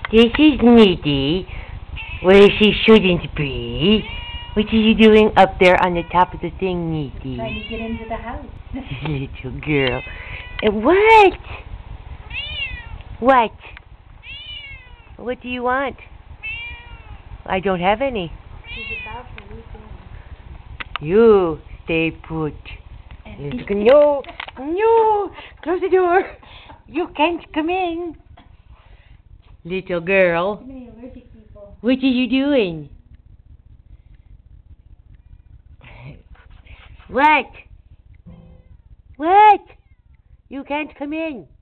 This is Needy, where she shouldn't be. What are you doing up there on the top of the thing, Needy? Trying to get into the house. Little girl. What? What? What do you want? I don't have any. She's about to leave in. You stay put. No, no, close the door. You can't come in. Little girl. Too many allergic people. What are you doing? What? What? You can't come in.